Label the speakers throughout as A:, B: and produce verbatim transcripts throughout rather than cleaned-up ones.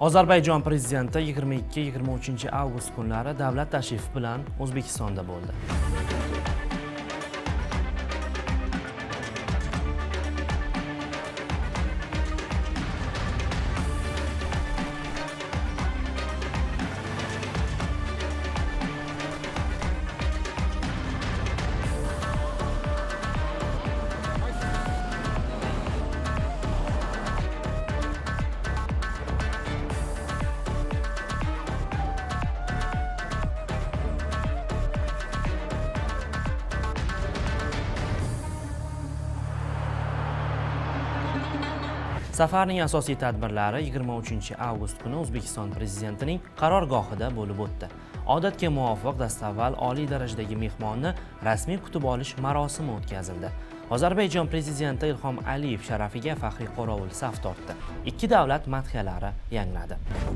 A: Ozarbayjon prezidenti yigirma ikki yigirma uchinchi avgust kunlari davlat tashrifi bilan O'zbekistonda bo'ldi. Safarning asosiy tadbirlari yigirma uchinchi avgust kuni O'zbekiston prezidentining qarorgohida bo'lib o'tdi. Odatga muvofiq dastavval oliy darajadagi mehmonni rasmiy kutib olish marosimi o'tkazildi. Ozarbayjon prezidenti Ilhom Aliyev sharafiga faxriy qorovul saf tortdi. Ikki davlat madhiyalari yangradi.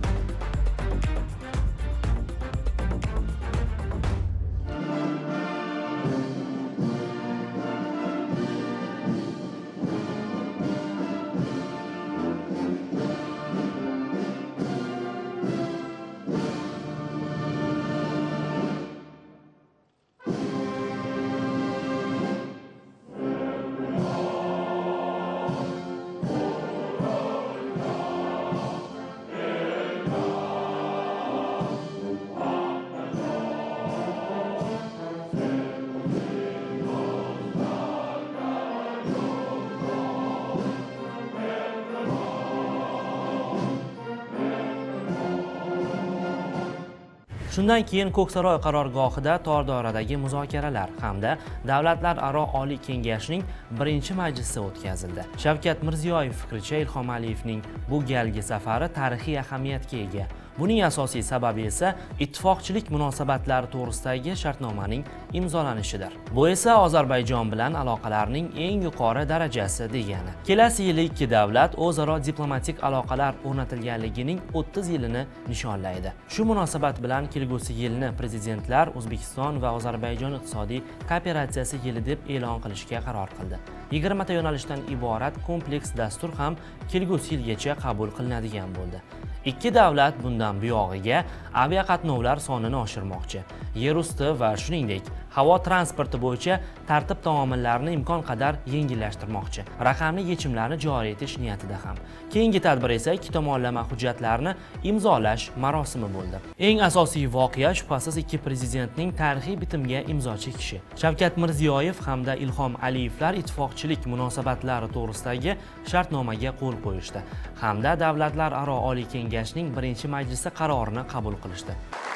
A: Shundan keyin Ko'ksaroy qarorgohida tor doiradagi muzokaralar hamda davlatlararo oliy kengashning birinchi majlisi o'tkazildi. Shavkat Mirziyoyev fikricha, Ilhom Aliyevning bu galgi safari tarixiy ahamiyatga ega. Buning asosiy sababi esa ittifoqchilik munosabatlari to'g'risidagi shartnomaning imzolanishidir. Bu esa Ozarbayjon bilan aloqalarning eng yuqori darajasi degani. Kelasi yili ikki davlat o'zaro diplomatik aloqalar o'rnatilganligining o'ttiz yilini nishonlaydi. Shu munosabat bilan kelgusi yilni prezidentlar O'zbekiston va Ozarbayjon iqtisodiy kooperatsiyasi yili deb e'lon qilishga qaror qildi. yigirma ta yo'nalishdan iborat kompleks dastur ham kelgusi yilgacha qabul qilinadigan bo'ldi. Ikki davlat bundan buyog'iga aviaqatnovlar sonini oshirmoqchi. Yer usti va shuningdek havo transporti bo'yicha tartib taomillarini imkon qadar yengillashtirmoqchi. Raqamli yechimlarni joriy etish niyatida ham. Keyingi tadbir esa ikki tomonlama hujjatlarni imzolash marosimi bo'ldi. Eng asosiy voqea shubhasiz ikki prezidentning tarixiy bitimga imzo chekishi. Shavkat Mirziyoyev hamda Ilhom Aliyevlar ittifoqchilik munosabatlari to'g'risidagi shartnomaga qo'l qo'yishdi hamda davlatlararo oliy kengashning birinchi majlisi qarorini qabul qilishdi.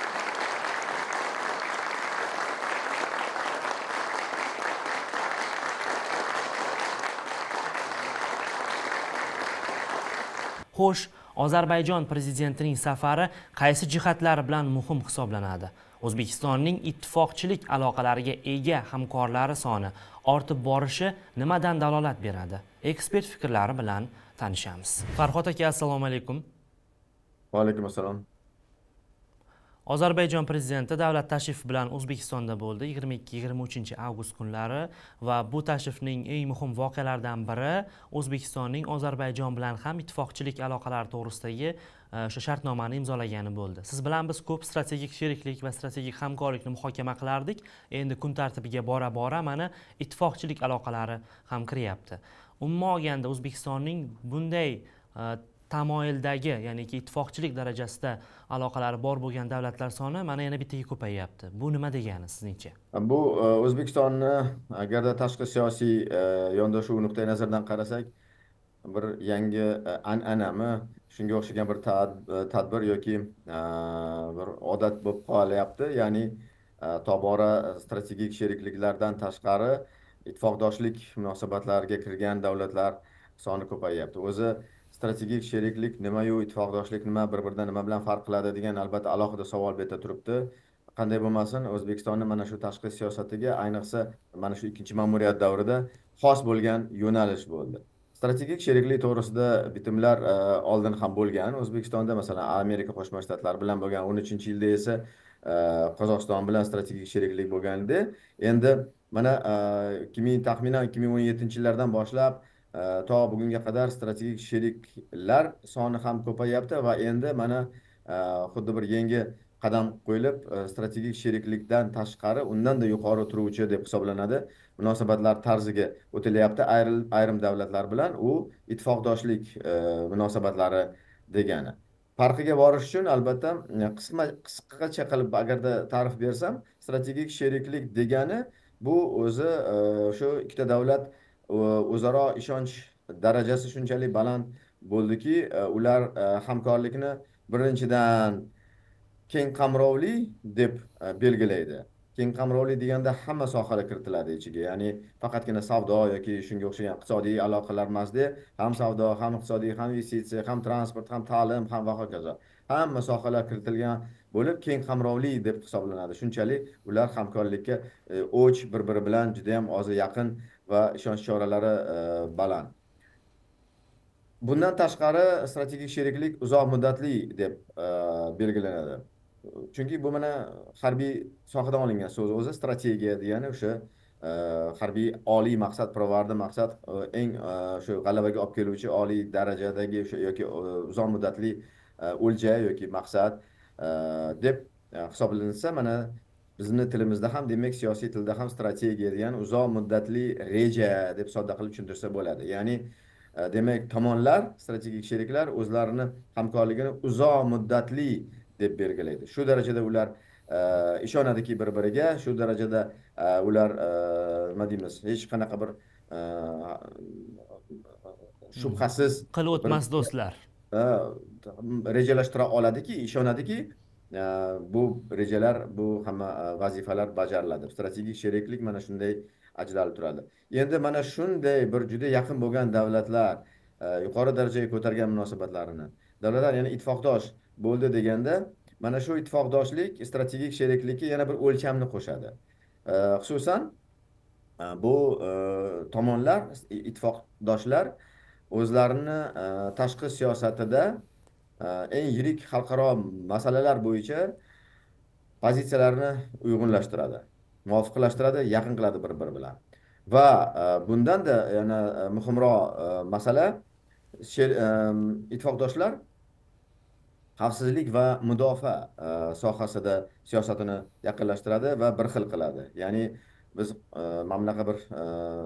A: Xo'sh, Ozarbayjon prezidentining safari qaysi jihatlari bilan muhim hisoblanadi? O'zbekistonning ittifoqchilik aloqalariga ega hamkorlari soni ortib borishi nimadan dalolat beradi? Ekspert fikrlari bilan tanishamiz. Farhod aka, assalomu alaykum.
B: Va alaykum assalom.
A: Ozarbayjon prezidenti davlat tashrifi bilan O'zbekistonda bo'ldi yigirma ikki yigirma uchinchi avgust kunlari va bu tashrifning eng muhim voqealaridan biri O'zbekistonning Ozarbayjon bilan ham ittifoqchilik aloqalari to'g'risidagi o'sha shartnomani imzolagani bo'ldi. Siz bilan biz ko'p strategik sheriklik va strategik hamkorlikni muhokama qilardik. Endi kun tartibiga bora-bora mana ittifoqchilik aloqalari ham kiryapti. Umuman olganda O'zbekistonning bunday tamoyildagi, ya'ni ki ittifoqchilik darajasida aloqalari bor bo'lgan davlatlar soni mana yana bittaga ko'payyapti. Bu nima degani sizningcha?
B: Bu O'zbekistonni agarda tashqi siyosiy yondashuv nuqtai nazaridan qarasak, bir yangi an'anami, shunga o'xshagan bir tadbir yoki bir odat bo'lib qolyapti. Ya'ni tobora strategik sherikliklardan tashqari ittifoqdoshlik munosabatlariga kirgan davlatlar soni ko'payyapti. O'zi strategik sheriklik nima-yu, ittifoqdoshlik nima, bir-biridan nima bilan farq qiladi degan albatta alohida savol beta turibdi. Qanday bo'lmasin, O'zbekistonning mana shu tashqi siyosatiga, ayniqsa mana shu ikkinchi ma'muriyat davrida xos bo'lgan yo'nalish bo'ldi. Strategik sheriklik to'g'risida bitimlar oldin ham bo'lgan. O'zbekistonda masalan Amerika Qo'shma Shtatlari bilan bo'lgan, o'n uchinchi yilda esa Qozog'iston bilan strategik sheriklik bo'lgandi. Endi mana ikki ming taxminan ikki ming o'n yettinchi yillardan boshlab to bugunga qadar strategik sheriklar soni ham ko'payyapti va endi mana e, xuddi bir yangi qadam qo'yilib, e, strategik sheriklikdan tashqari undan da yuqori turuvchi deb hisoblanadi munosabatlar tarziga o'tilyapti. Ayrim ayrim davlatlar bilan u ittifoqdoshlik e, munosabatlari degani. Farqiga borish uchun albatta e, qisqa qisqacha qilib agarda ta'rif bersam, strategik sheriklik degani bu o'zi e, shu ikkita davlat o'zaro ishonch darajasi shunchalik baland bo'ldiki, e, ular e, hamkorlikni birinchidan keng qamrovli deb e, belgilaydi. Keng qamrovli deganda hamma sohalar kiritiladi ichiga, ya'ni faqatgina savdo yoki shunga o'xshagan iqtisodiy aloqalar emasda, ham savdo, ham iqtisodiy, ham investitsiya, ham transport, ham ta'lim, ham va hokazo. Hamma sohalar kiritilgan bo'lib keng qamrovli deb hisoblanadi. Shunchalik ular hamkorlikka e, o'ch, bir-biri bilan juda ham o'zi yaqin va ishonch choralari e, baland. Bundan tashqari strategik sheriklik uzoq muddatli deb e, belgilanadi. Chunki bu mana harbiy sohadan olingan so'z o'zi. Strategiya degani o'sha e, harbiy oliy maqsad, pirovardli maqsad, e, eng e, shu g'alabaga olib keluvchi oliy darajadagi o'sha yoki e, uzoq muddatli e, o'lja yoki maqsad e, deb e, hisoblansa, mana bizni tilimizda ham, demak siyosiy tilda ham strategiya degani uzoq muddatli reja deb sodda qilib tushuntirsa bo'ladi. Ya'ni e, demak tomonlar, strategik sheriklar o'zlarini hamkorligini uzoq muddatli deb belgilaydi. Shu darajada ular e, ishonadiki bir-biriga, shu darajada e, ular e, nima deymiz, hech qanaqa bir e, shubhasiz
A: qil
B: bir
A: o'tmas do'stlar.
B: e, rejalashtira oladiki, ishonadiki e, bu rejalar, bu hamma e, vazifalar bajariladi. Strategik sheriklik mana shunday ajralib turadi. Endi mana shunday bir juda yaqin bo'lgan davlatlar e, yuqori darajaga ko'targan munosabatlarini, davlatlar ya'ni ittifoqdosh bo'ldi deganda, mana shu ittifoqdoshlik strategik sheriklikka yana bir o'lchamni qo'shadi. E, xususan e, bu e, tomonlar, ittifoqdoshlar o'zlarini e, tashqi siyosatida e, eng yirik xalqaro masalalar bo'yicha pozitsiyalarini uyg'unlashtiradi, muvofiqlashtiradi, yaqin qiladi bir-biri bilan. Va e, bundan da yana e, muhimroq e, masala, sher- e, ittifoqdoshlar xavfsizlik va mudofaa e, sohasida siyosatini yaqinlashtiradi va bir xil qiladi. Ya'ni biz e, mana bunaqa bir e,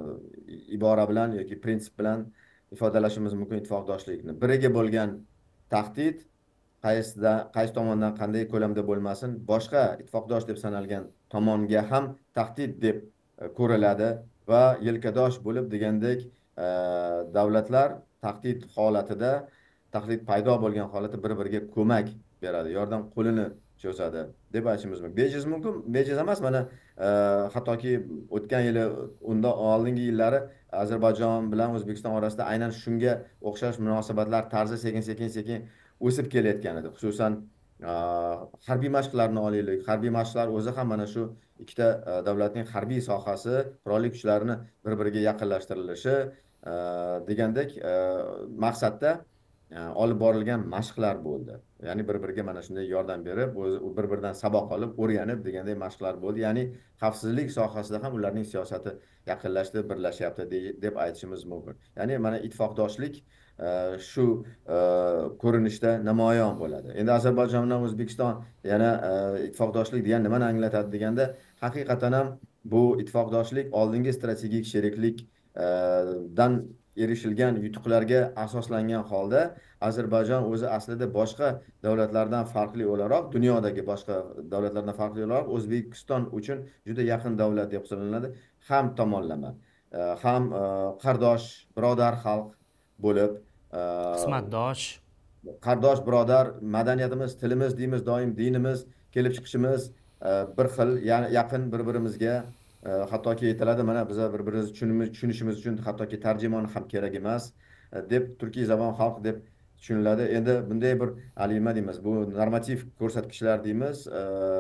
B: ibora bilan yoki prinsip bilan ifodalashimiz mumkin ittifoqdoshlikni. Biriga bo'lgan tahdid qaysida, qaysi tomondan qanday ko'lamda bo'lmasin, boshqa ittifoqdosh deb sanalgan tomonga ham tahdid deb e, ko'riladi va yelkadosh bo'lib degandek e, davlatlar tahdid holatida, tahdid paydo bo'lgan holatda bir-biriga ko'mak beradi, yordam qo'lini cho'zadi deb aytishimiz mumkin. Bejiz mumkin, bejiz emas. Mana e, hattoki o'tgan yili, undan oldingi yillari Ozarbayjon bilan O'zbekiston orasida aynan shunga o'xshash munosabatlar tarzi sekin-sekin sekin o'sib kelayotgan edi. Xususan e, harbiy mashqlarni olaylik. Harbiy mashqlar o'zi ham mana shu ikkita e, davlatning harbiy sohasi, qurolli kuchlarini bir-biriga yaqinlashtirilishi e, degandek e, maqsadda e, olib borilgan mashqlar bo'ldi. Ya'ni bir-biriga mana shunday yordam berib, o'zi bir-biridan saboq olib, o'rganib deganday mashqlar bo'ldi. Ya'ni xavfsizlik sohasida ham ularning siyosati yaqinlashdi, birlashyapti deb aytishimiz mumkin. Ya'ni mana ittifoqdoshlik e, shu e, ko'rinishda namoyon bo'ladi. Endi Ozarbayjon bilan O'zbekiston yana e, ittifoqdoshlik degan nimani anglatadi deganda, haqiqatan ham bu ittifoqdoshlik oldingi strategik sheriklik e, dan erishilgan yutuqlarga asoslangan holda, Ozarbayjon o'zi aslida boshqa davlatlardan farqli o'laroq, dunyodagi boshqa davlatlardan farqli o'laroq O'zbekiston uchun juda yaqin davlat deb hisoblanadi. Ham tomonlama, e, ham e, qardosh, birodar xalq bo'lib, e,
A: Qismatdosh.
B: qardosh, birodar, madaniyatimiz, tilimiz deymiz, doim dinimiz, kelib chiqishimiz e, bir xil, ya'ni yaqin bir-birimizga. E, hattoki aytiladi, mana biza bir-birimizni tushunimiz- tushunishimiz uchun hattoki tarjimon ham kerak emas e, deb turkiy zabon xalq deb tushuniladi. Endi bunday bir hali nima deymiz, bu normativ ko'rsatkichlar deymiz, e,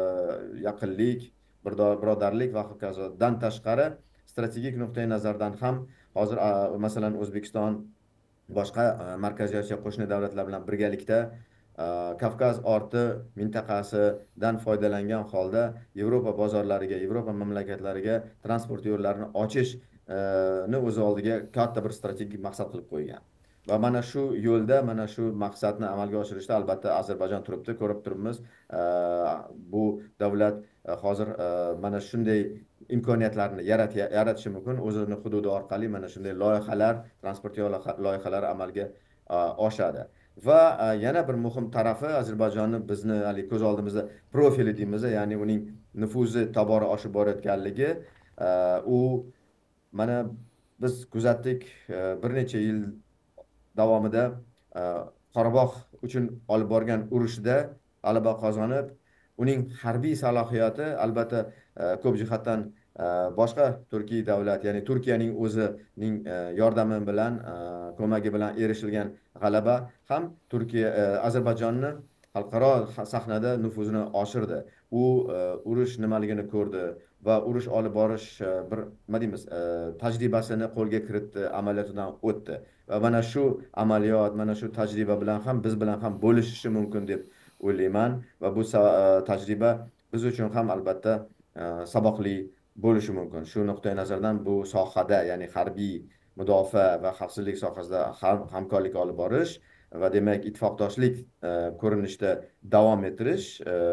B: yaqinlik, birdo- birodarlik va hokazodan tashqari strategik nuqtai nazardan ham hozir a, masalan O'zbekiston boshqa e, Markaziy Osiyo qo'shni davlatlar bilan birgalikda e, Kavkaz orti mintaqasidan foydalangan holda Yevropa bozorlariga, Yevropa mamlakatlariga transport yo'llarini ochish ni o'z oldiga katta bir strategik maqsad qilib qo'ygan. Va mana shu yo'lda, mana shu maqsadni amalga oshirishda albatta Ozarbayjon turibdi, ko'rib turibmiz. Bu davlat hozir mana shunday imkoniyatlarni yaratishi mumkin. O'zini hududi orqali mana shunday loyihalar, transport loyihalari amalga oshadi. Va yana bir muhim tarafi, Ozarbayjonni bizni hali ko'z oldimizda profili deymiz, ya'ni uning nufuzi tobora oshib borayotganligi. U mana biz kuzatdik, bir necha yil davomida Qorabog' uchun olib borgan urushda g'alaba qozonib, uning harbiy salohiyati albatta ko'p jihatdan boshqa Turkiy davlat, ya'ni Turkiyaning o'zining yordami bilan, ko'magi bilan erishilgan g'alaba ham Turkiya Ozarbayjonni xalqaro sahnada nufuzini oshirdi. U urush nimaligini ko'rdi va urush olib borish bir nima deymiz, tajribasini qo'lga kiritdi, amaliyotidan o'tdi. Va mana shu amaliyot, mana shu tajriba bilan ham biz bilan ham bo'lishishi mumkin deb o'ylayman. Va bu tajriba biz uchun ham albatta saboqli bo'lishi mumkin. Shu nuqtai nazardan bu sohada, ya'ni harbiy mudofaa va xavfsizlik sohasida hamkorlik olib borish va demak ittifoqdoshlik ko'rinishda davom ettirish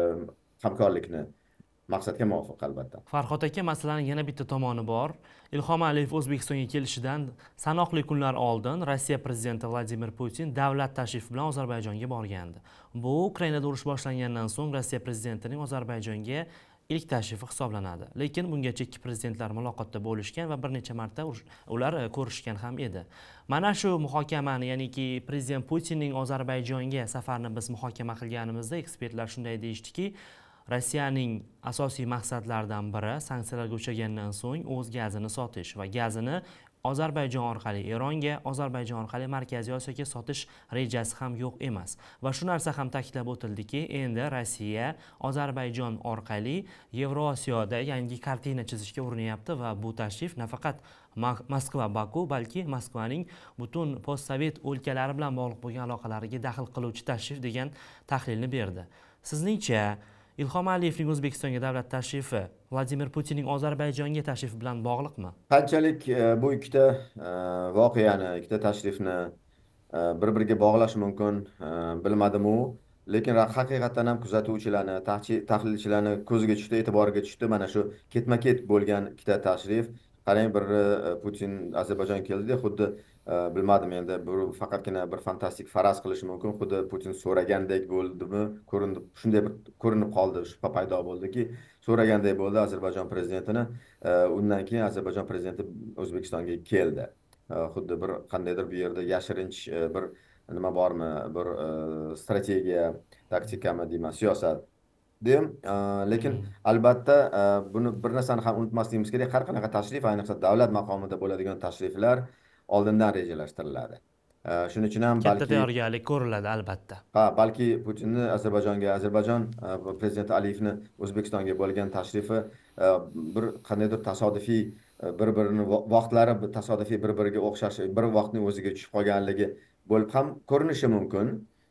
B: hamkorlikni maqsadga muvofiq albatta.
A: Farhod aka, masalaning yana bitta tomoni bor. Ilhom Aliyev O'zbekistonga kelishidan sanoqli kunlar oldin Rossiya prezidenti Vladimir Putin davlat tashrifi bilan Ozarbayjonga borgandi. Bu Ukrainada urush boshlangandan so'ng Rossiya prezidentining Ozarbayjonga ilk tashrifi hisoblanadi. Lekin bungacha ikki prezidentlar muloqotda bo'lishgan va bir necha marta ular ko'rishgan ham edi. Mana shu muhokamani, ya'niki prezident Putinning Ozarbayjonga safarini biz muhokama qilganimizda ekspertlar shunday deyishdiki, Rossiyaning asosiy maqsadlaridan biri sanksiyalarga uchragandan so'ng o'z gazini sotish va gazini Ozarbayjon orqali Eronga, Ozarbayjon orqali Markaziy Osiyoga sotish rejasi ham yo'q emas. Va shu narsa ham ta'kidlab o'tildiki, endi Rossiya Ozarbayjon orqali Yevrosiyoda yangi kartina chizishga urinyapti va bu tashrif nafaqat Moskva, Baku, balki Moskvaning butun postsovet o'lkalari bilan bog'liq bo'lgan aloqalariga daxl qiluvchi tashrif degan tahlilni berdi. Sizningcha Ilhom Aliyevning O'zbekistonga davlat tashrifi Vladimir Putinning Ozarbayjonga tashrifi bilan bog'liqmi?
B: Qanchalik bu ikkita voqeani, ikkita tashrifni bir-biriga bog'lash mumkin bilmadim u, lekin haqiqatan ham kuzatuvchilarni, tahlilchilarni ko'ziga tushdi, e'tiboriga tushdi mana shu ketma-ket bo'lgan ikkita tashrif. Qarang, biri Putin Ozarbayjonga keldi, xuddi bilmadim endi, bu faqatgina bir fantastik faraz qilish mumkin, xuddi Putin so'ragandek bo'ldimi, ko'rindi, shunday bir ko'rinib qoldi, shubha paydo bo'ldiki, so'raganday bo'ldi Ozarbayjon prezidentini. Undan keyin Ozarbayjon prezidenti O'zbekistonga keldi. Xuddi bir qandaydir bu yerda yashirinch bir nima bormi, bir strategiya, taktikami deyman, siyosat deyim. Lekin albatta buni bir narsani ham unutmasligimiz kerak, har qanaqa tashrif, ayniqsa davlat maqomida bo'ladigan tashriflar oldindan rejalashtiriladi. Shuning uchun ham
A: katta tayyorgarlik ko'riladi albatta.
B: Ha, balki Putinni Ozarbayjonga, Ozarbayjon prezidenti Aliyevni O'zbekistonga bo'lgan tashrifi bir qandaydir tasodifiy bir-birini vaqtlari tasodifiy bir-biriga o'xshash, bir vaqtning o'ziga tushib qolganligi bo'lib ham ko'rinishi mumkin.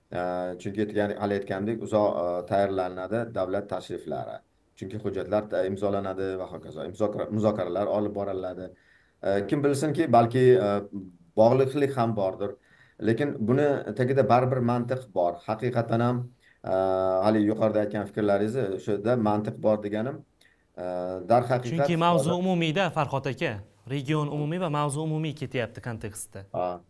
B: Chunki ya'ni hali aytgandek, uzoq tayyorlanadi davlat tashriflari. Chunki hujjatlar imzolanadi va hokazo, muzokaralar olib boriladi. Kim bilsinki, balki bog'liqlik ham bordir. Lekin buni tagida baribir mantiq bor. Haqiqatan ham hali yuqorida aytgan fikrlaringiz o'shada mantiq bor deganim, darhaqiqat.
A: Chunki mavzu umumiyda, Farhod aka, region umumiy va mavzu umumiy ketyapti kontekstda.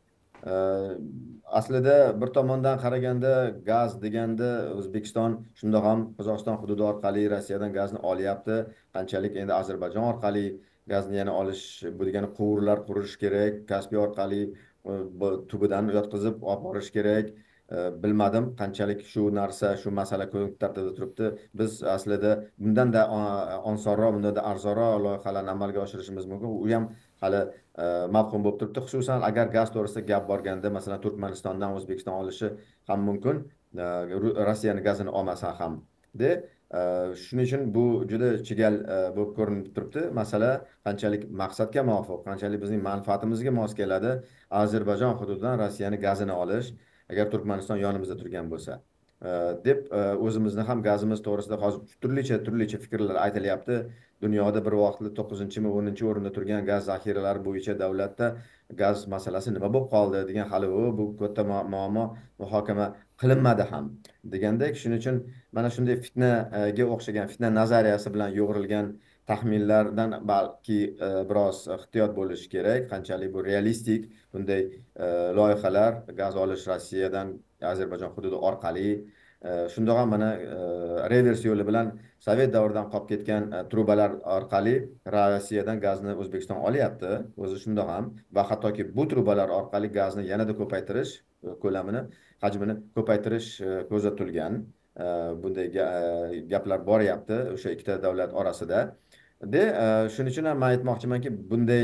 B: Aslida bir tomondan qaraganda gaz deganda O'zbekiston shundoq ham Qozog'iston hududi orqali Rossiyadan gazni olyapti. Qanchalik endi Ozarbayjon orqali gazni yana olish, bu degani quvurlar qurish kerak, Kaspiy orqali tubidan yotqizib olib borish kerak. Bilmadim qanchalik shu narsa, shu masala ko'p tartibda turibdi. Biz aslida bundan-da osonroq, bundan-da arzonroq loyihalarni amalga oshirishimiz mumkin. U ham hali mavhum bo'lib turibdi. Xususan agar gaz to'g'risida gap borganda, masalan, Turkmanistondan O'zbekiston olishi ham mumkin, Rossiyaning gazini olmasa ham de. Shuning uchun bu juda chigal bo'lib ko'rinib turibdi. Masala qanchalik maqsadga muvofiq, qanchalik bizning manfaatimizga mos keladi Ozarbayjon hududidan Rossiyaning gazini olish, agar Turkmaniston yonimizda turgan bo'lsa. deb o'zimizni ham gazimiz to'g'risida hozir turlicha turlicha fikrlar aytilyapti. Dunyoda bir vaqtda to'qqizinchimi o'ninchi o'rinda turgan gaz zaxiralari bo'yicha davlatda gaz masalasi nima bo'lib qoldi degan hali bu katta muammo muhokama qilinmadi ham degandek. Shuning uchun mana shunday fitnaga o'xshagan fitna nazariyasi bilan yo'g'rilgan taxminlardan balki biroz ehtiyot bo'lish kerak. Qanchalik bu realistik bunday loyihalar gaz olish Rossiyadan Ozarbayjon hududi orqali shundoq ham mana revers yo'li bilan Sovet davridan qolib ketgan trubalar orqali Rossiyadan gazni O'zbekiston olyapti. O'zi shundoq ham va hattoki bu trubalar orqali gazni yanada ko'paytirish ko'lamini, hajmini ko'paytirish ko'zda tutilgan. Bunday gaplar boryapti o'sha ikkita davlat orasida. De shuning uchun ham men aytmoqchimanki, bunday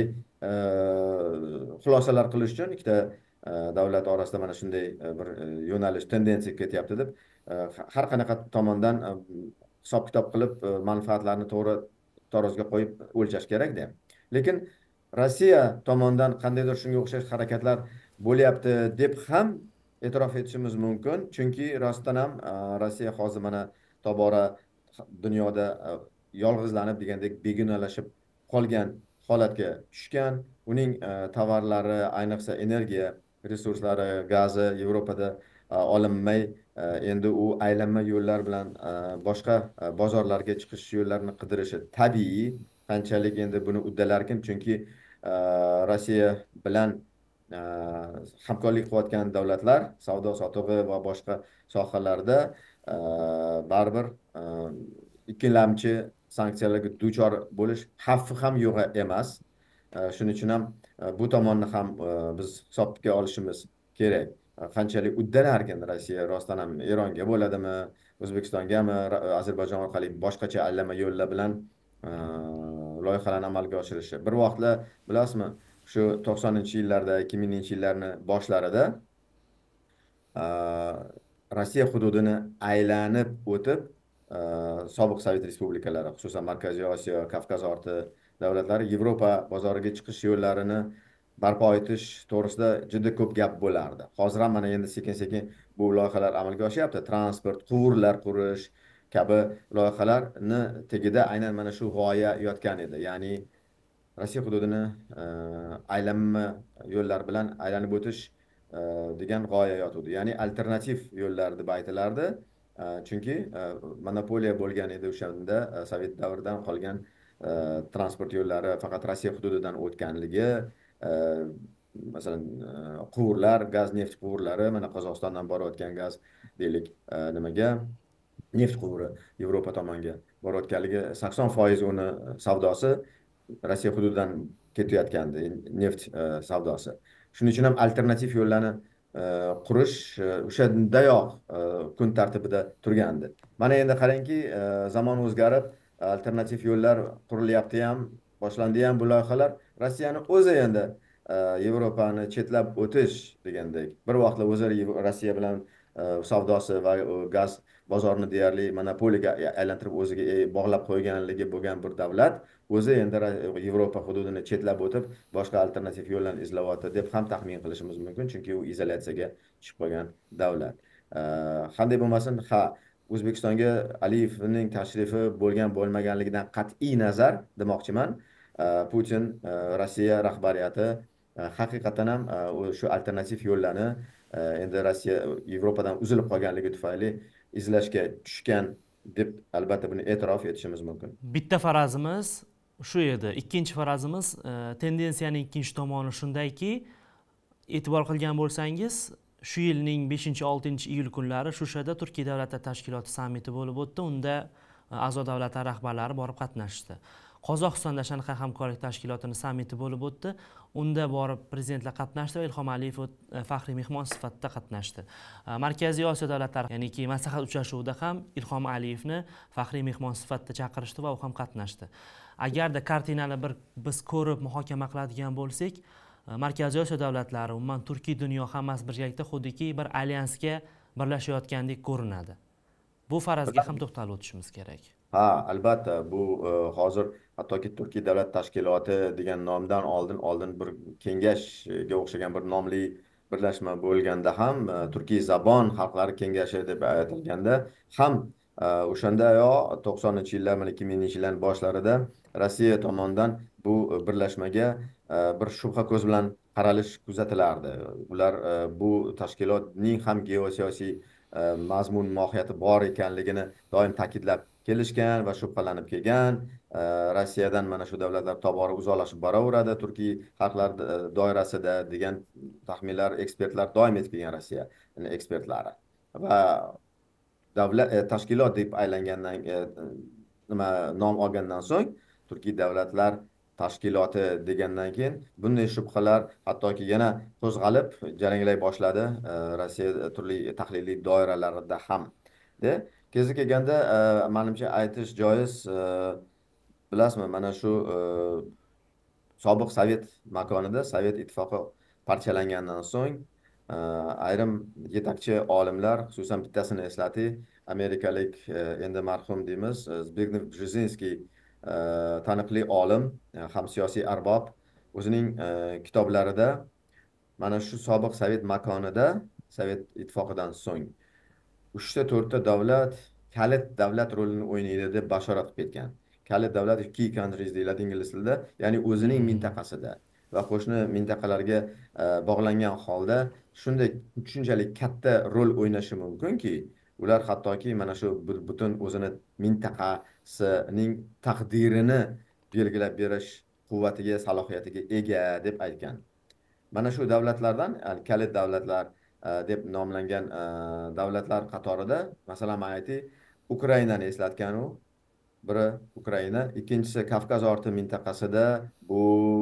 B: xulosalar qilish uchun ikkita davlat orasida mana shunday bir yo'nalish tendensiya ketyapti deb har qanaqa tomondan hisob kitob qilib manfaatlarni to'g'ri tarozga qo'yib o'lchash kerakda. Lekin Rossiya tomonidan qandaydir shunga o'xshash harakatlar bo'lyapti deb ham e'tirof etishimiz mumkin. Chunki rostdan ham Rossiya hozir mana tobora dunyoda yolg'izlanib degandek begunalashib qolgan holatga tushgan. Uning tovarlari, ayniqsa energiya resurslari, gazi Yevropada olinmay, endi u aylanma yo'llar bilan boshqa bozorlarga chiqish yo'llarini qidirishi tabiiy. Qanchalik endi buni uddalarkin, chunki Rossiya bilan hamkorlik qilayotgan davlatlar savdo sotig'i va boshqa sohalarda baribir ikkilamchi sanksiyalarga duchor bo'lish xavfi ham yo'q emas. Shuning uchun ham bu tomonni ham biz hisobga olishimiz kerak. Qanchalik uddalarkan Rossiya rostdan ham Eronga bo'ladimi, O'zbekistongami, Ozarbayjon orqali boshqacha allama yo'llar bilan loyihalarni amalga oshirishi. Bir vaqtlar bilasizmi, shu to'qsoninchi yillarda, ikki minginchi yillarning boshlarida Rossiya hududini aylanib o'tib sobiq Sovet respublikalari, xususan Markaziy Osiyo, Kavkaz orti davlatlari Yevropa bozoriga chiqish yo'llarini barpo etish to'g'risida juda ko'p gap bo'lardi. Hozir ham mana endi sekin-sekin bu loyihalar amalga oshyapti. Transport, quvurlar qurish kabi loyihalarni tegida aynan mana shu g'oya yotgan edi. Ya'ni Rossiya hududini aylanma yo'llar bilan aylanib o'tish degan g'oya yotuvdi. Ya'ni alternativ yo'llar deb aytilardi. Chunki monopoliya bo'lgan edi o'shanda Sovet davridan qolgan transport yo'llari faqat Rossiya hududidan o'tganligi, masalan quvurlar, gaz neft quvurlari, mana Qozog'istondan borayotgan gaz deylik nimaga neft quvuri Yevropa tomonga borayotganligi sakson foiz uni savdosi Rossiya hududidan ketayotgandi, neft savdosi. Shuning uchun ham alternativ yo'llarni qurish o'shandayoq kun tartibida turgandi. Mana endi qarangki, zamon o'zgarib, alternativ yo'llar qurilyapti ham, boshlandi ham bu loyihalar. Rossiyani o'zi endi Yevropani chetlab o'tish degandek. Bir vaqtlar o'zi Rossiya bilan savdosi va gaz bozorini deyarli monopoliyaga aylantirib o'ziga bog'lab qo'yganligi bo'lgan bir davlat o'zi endi Yevropa hududini chetlab o'tib boshqa alternativ yo'llarni izlayapti deb ham taxmin qilishimiz mumkin, chunki u izolyatsiyaga tushib qolgan davlat. Qanday bo'lmasin, ha, O'zbekistonga Aliyevning tashrifi bo'lgan bo'lmaganligidan qat'iy nazar demoqchiman, Putin Rossiya rahbariyati haqiqatan ham shu alternativ yo'llarni endi Rossiya Yevropadan uzilib qolganligi tufayli izlashga tushgan deb albatta buni e'tirof etishimiz mumkin.
A: Bitta farazimiz shu edi. Ikkinchi farazimiz tendensiyaning ikkinchi tomoni shundayki, e'tibor qilgan bo'lsangiz, shu yilning beshinchi oltinchi iyul kunlari Shushada Turkiy davlatlar tashkiloti sammiti bo'lib o'tdi. Unda a'zo davlatlar rahbarlari borib qatnashdi. Qozog'istonda Shanxay hamkorlik tashkilotining sammiti bo'lib o'tdi. Unda borib prezidentlar qatnashdi va Ilhom Aliyev faxriy mehmon sifatida qatnashdi. Markaziy Osiyo davlatlari, ya'niki maslahat uchrashuvida ham Ilhom Aliyevni faxriy mehmon sifatida chaqirishdi va u ham qatnashdi. Agarda kartinani bir biz ko'rib muhokama qiladigan bo'lsak, Markaziy Osiyo davlatlari, umuman Turkiy dunyo hammasi birgalikda xuddiki bir alyansga birlashayotgandek ko'rinadi. Bu farazga ham to'xtalib o'tishimiz kerak.
B: Ha, albatta, bu hozir hattoki Turkiy davlat tashkiloti degan nomdan oldin oldin bir kengashga o'xshagan bir nomli birlashma bo'lganda ham Turkiy zabon xalqlari kengashi deb aytilganda ham o'shandayo to'qsoninchi yillar mana ikki minginchi yillarning boshlarida Rossiya tomonidan bu birlashmaga bir shubha ko'z bilan qaralish kuzatilardi. Ular bu tashkilotning ham geosiyosiy mazmun mohiyati bor ekanligini doim ta'kidlab kelishgan va shubhalanib kelgan. Rossiyadan mana shu davlatlar tobora uzoqlashib boraveradi Turkiy xalqlar doirasida degan taxminlar ekspertlar doim aytib kelgan Rossiya ekspertlari. Va davlat tashkilot deb aylangandan nima nom olgandan so'ng Turkiy davlatlar tashkiloti degandan keyin bunday shubhalar hattoki yana qo'zg'alib jaranglay boshladi Rossiya turli tahliliy doiralarida ham. De kezi kelganda menimcha aytish joiz, bilasizmi, mana shu sobiq Sovet makonida Sovet ittifoqi parchalangandan so'ng ayrim yetakchi olimlar, xususan bittasini eslatay, amerikalik endi marhum deymiz Zbigniew Brzezinskiy taniqli olim, ham siyosiy arbob, o'zining kitoblarida mana shu sobiq Sovet makonida Sovet ittifoqidan so'ng uchta to'rtta davlat kalit davlat rolini o'ynaydi deb bashorat qilib ketgan. Kalit davlat key countries deyiladi ingliz tilida, ya'ni o'zining mintaqasida va qo'shni mintaqalarga bog'langan holda shunday shunchalik katta rol o'ynashi mumkinki, ular hattoki mana shu butun o'zini mintaqasining taqdirini belgilab berish quvvatiga, salohiyatiga ega deb aytgan. Mana shu davlatlardan, kalit davlatlar deb nomlangan davlatlar qatorida masalan men aytay, Ukrainani eslatgan u. Biri Ukraina, ikkinchisi Kavkaz orti mintaqasida bu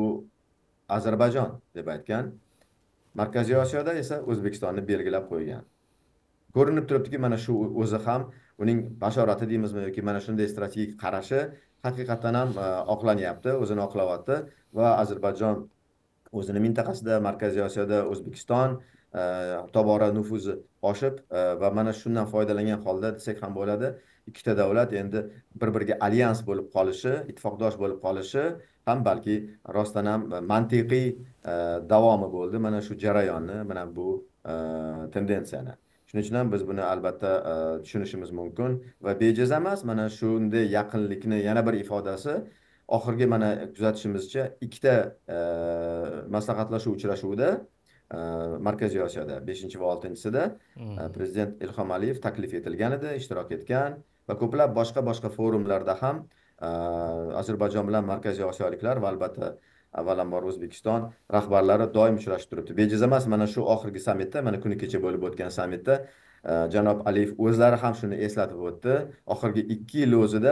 B: Ozarbayjon deb aytgan. Markaziy Osiyoda esa O'zbekistonni belgilab qo'ygan. Ko'rinib turibdiki, mana shu o'zi ham uning bashorati deymizmi yoki mana shunday strategik qarashi haqiqatan ham oqlanyapti, o'zini oqlayapti va Ozarbayjon o'zini mintaqasida, Markaziy Osiyoda O'zbekiston tobora nufuzi oshib va mana shundan foydalangan holda desak ham bo'ladi, ikkita davlat endi bir-biriga alyans bo'lib qolishi, ittifoqdosh bo'lib qolishi ham balki rostdan ham mantiqiy davomi bo'ldi mana shu jarayonni, mana bu tendensiyani. Shuning uchun ham biz buni albatta tushunishimiz mumkin va bejiz emas. Mana shunday yaqinlikni yana bir ifodasi oxirgi mana kuzatishimizcha ikkita maslahatlashuv uchrashuvida Markaziy Osiyoda beshinchi va oltinchisida prezident Ilhom Aliyev taklif etilgan edi, ishtirok etgan va ko'plab boshqa-boshqa forumlarda ham Ozarbayjon bilan Markaziy Osiyoliklar va albatta avvalambor O'zbekiston rahbarlari doim uchrashib turibdi. Bejiz emas, mana shu oxirgi sammitda, mana kuni kecha bo'lib o'tgan sammitda janob Aliyev o'zlari ham shuni eslatib o'tdi. Oxirgi ikki yil o'zida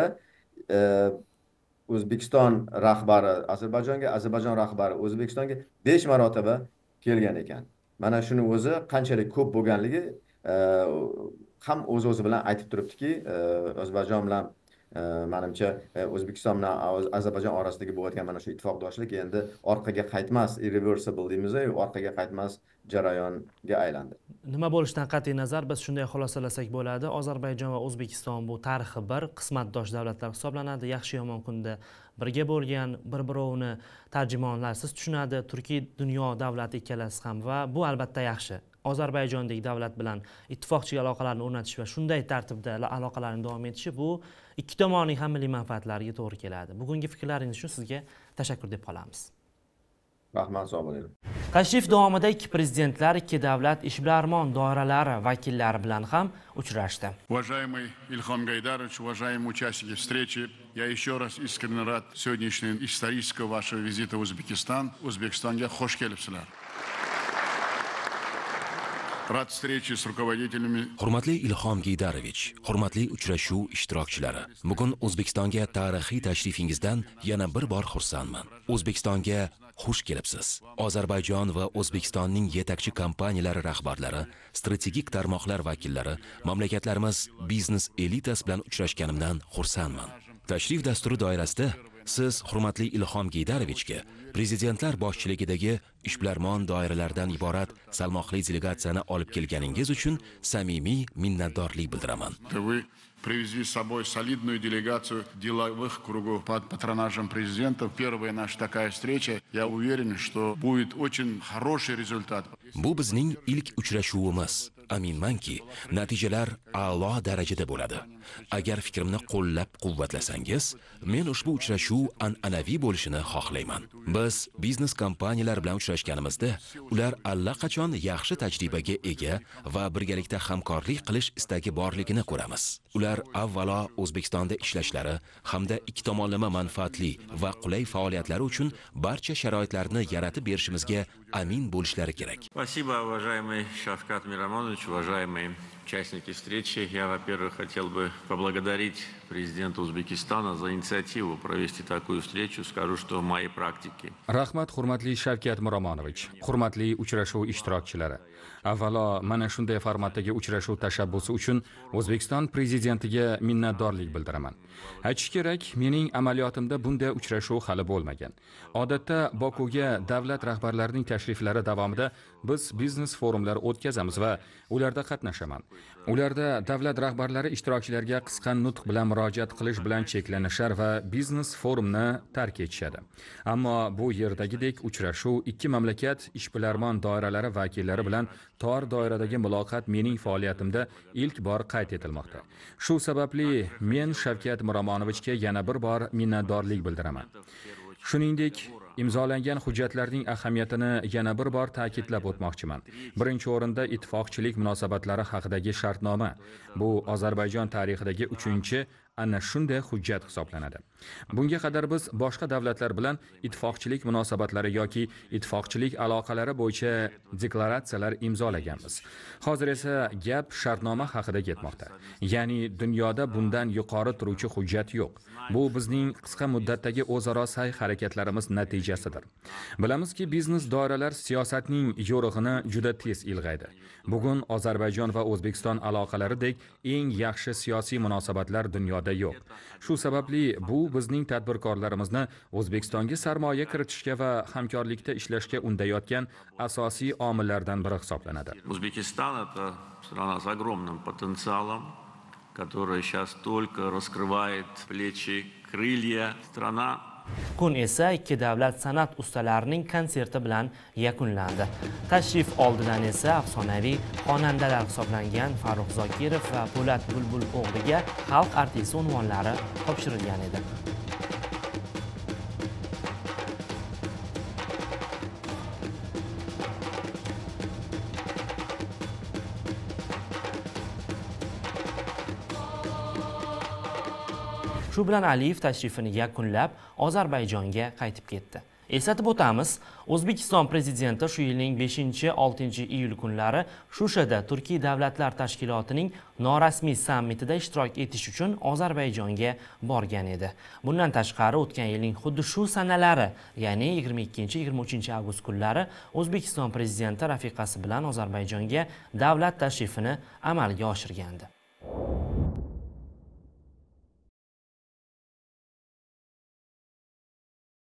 B: O'zbekiston rahbari Ozarbayjonga, Ozarbayjon rahbari O'zbekistonga besh marotaba kelgan ekan. Mana shuni o'zi qanchalik ko'p bo'lganligi ham o'z-o'zi bilan aytib turibdiki, Ozarbayjon bilan menimcha O'zbekiston bilan Ozarbayjon orasidagi bo'layotgan mana shu ittifoqdoshlik endi orqaga qaytmas, irreversible deymiz-ku, orqaga qaytmas jarayonga aylandi.
A: Nima bo'lishidan qat'iy nazar biz shunday xulosalasak bo'ladi. Ozarbayjon va O'zbekiston bu tarixi bir qismatdosh davlatlar hisoblanadi. Yaxshi yomon kunda birga bo'lgan, bir-birovini tarjimonlarsiz tushunadi. Turkiy dunyo davlati ikkalasi ham va bu albatta yaxshi. Ozarbayjondagi davlat bilan ittifoqchilik aloqalarini o'rnatish va shunday tartibda aloqalarning davom etishi bu ikki tomonning ham milliy manfaatlariga to'g'ri keladi. Bugungi fikrlaringiz uchun sizga tashakkur deb qolamiz.
B: Rahmat, sog' bo'ling.
A: Tashrif davomida ikki prezidentlar ikki davlat ishbilarmon doiralari vakillari bilan ham uchrashdi.
C: Уважаемый Ильхам Гайдарович, уважаемые участники встречи, я еще раз искренне рад сегодняшнего исторического вашего визита в Узбекистан. O'zbekistonga xush kelibsizlar. Rad встречи с rukovodителями.
D: Hurmatli Ilhom Gaydarovich, hurmatli uchrashuv ishtirokchilari. Bugun O'zbekistonga tarixiy tashrifingizdan yana bir bor xursandman. O'zbekistonga xush kelibsiz. Ozarbayjon va O'zbekistonning yetakchi kompaniyalari rahbarlari, strategik tarmoqlar vakillari, mamlakatlarimiz biznes elitasi bilan uchrashganimdan xursandman. Tashrif dasturi doirasida siz hurmatli Ilhom Gaydarovichga prezidentlar boshchiligidagi ishbilarmon doiralardan iborat salmoqli delegatsiyani olib kelganingiz uchun samimiy minnatdorlik bildiraman.
C: Вы привезли с собой солидную делегацию деловых кругов под патронажем президента. Первая наша такая встреча. Я уверен, что будет очень хороший результат.
D: Bu bizning ilk uchrashuvimiz. Aminmanki, natijalar a'lo darajada bo'ladi. Agar fikrimni qo'llab-quvvatlasangiz, men ushbu uchrashuv an'anaviy bo'lishini xohlayman. Biz biznes kompaniyalar bilan uchrashganimizda, ular allaqachon yaxshi tajribaga ega va birgalikda hamkorlik qilish istagi borligini ko'ramiz. Ular avvalo O'zbekistonda ishlashlari hamda ikki tomonlama manfaatli va qulay faoliyatlari uchun barcha sharoitlarni yaratib berishimizga amin bo'lishlari kerak.
E: Спасибо, уважаемый Шавкат Мирамонович, уважаемые участники встречи. Я, во-первых, хотел бы поблагодарить президента Узбекистана за инициативу провести такую встречу. Скажу, что в моей практике.
F: Rahmat, hurmatli Shavkat Miromonovich, hurmatli uchrashuv ishtirokchilari. Avvalo, mana shunday formatdagi uchrashuv tashabbusi uchun O'zbekiston prezidentiga minnatdorlik bildiraman. Aytish kerak, mening amaliyotimda bunday uchrashuv hali bo'lmagan. Odatda Bokuga davlat rahbarlarining tashriflari davomida biz biznes forumlar o'tkazamiz va ularda qatnashaman. Ularda davlat rahbarlari ishtirokchilarga qisqa nutq bilan murojaat qilish bilan cheklanishar va biznes forumni tark etishadi. Ammo bu yerdagidek uchrashuv ikki mamlakat ishbilarmon doiralari vakillari bilan tor doiradagi muloqot mening faoliyatimda ilk bor qayd etilmoqda. Shu sababli men Shavkat Miromonovichga yana bir bor minnatdorlik bildiraman. Shuningdek, imzolangan hujjatlarning ahamiyatini yana bir bor ta'kidlab o'tmoqchiman. Birinchi o'rinda ittifoqchilik munosabatlari haqidagi shartnoma. Bu Ozarbayjon tarixidagi uchinchi ana shunday hujjat hisoblanadi. Bunga qadar biz boshqa davlatlar bilan ittifoqchilik munosabatlari yoki ittifoqchilik aloqalari bo'yicha deklaratsiyalar imzolaganmiz. Hozir esa gap shartnoma haqida ketmoqda. Ya'ni dunyoda bundan yuqori turuvchi hujjat yo'q. Bu bizning qisqa muddatdagi o'zaro sa'y-harakatlarimiz natijasidir. Bilamizki, biznes doiralar siyosatning yo'rig'ini juda tez ilg'aydi. Bugun Ozarbayjon va O'zbekiston aloqalaridek eng yaxshi siyosiy munosabatlar dunyoda yo'q. Shu sababli bu bizning tadbirkorlarimizni O'zbekistonga sarmoya kiritishga va hamkorlikda ishlashga undayotgan asosiy omillardan biri hisoblanadi.
E: Узбекистан — это страна с огромным потенциалом, которая сейчас только раскрывает плечи, крылья. Страна.
A: Kun esa ikki davlat san'at ustalarining konserti bilan yakunlandi. Tashrif oldidan esa afsonaviy xonandalar hisoblangan Farruh Zokirov va Po'lat Bulbul o'g'liga xalq artisti unvonlari topshirilgan edi. Shu bilan Aliyev tashrifini yakunlab, Ozarbayjonga qaytib ketdi. Eslatib o'tamiz, O'zbekiston prezidenti shu yilning beshinchi oltinchi iyul kunlari Shushada Turkiy davlatlar tashkilotining norasmiy sammitida ishtirok etish uchun Ozarbayjonga borgan edi. Bundan tashqari o'tgan yilning xuddi shu sanalari, ya'ni yigirma ikkinchi yigirma uchinchi avgust kunlari O'zbekiston prezidenti rafiqasi bilan Ozarbayjonga davlat tashrifini amalga oshirgandi.